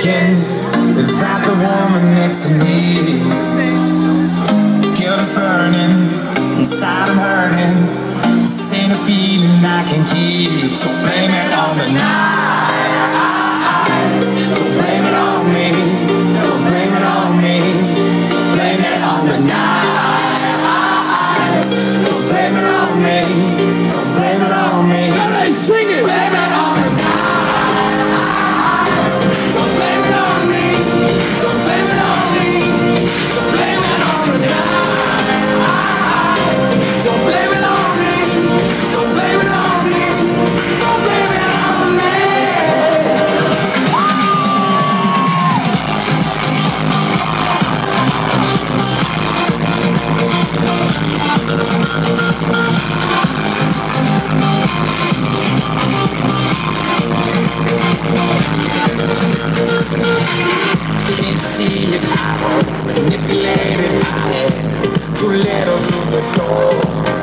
thinking, is that the woman next to me? Guilt is burning, inside I'm hurting. This ain't a feeling I can keep, so blame it on the night. Don't blame it on me, don't blame it on me. Blame it on the night. Don't blame it on me, don't blame it on me. Hey, sing it! Blame it on the night. Don't blame it on me, don't blame it on me. So blame it on the night. Don't blame it on me, don't blame it on me. Don't blame it on me. Can't see it, I was manipulated. I had too little to the door.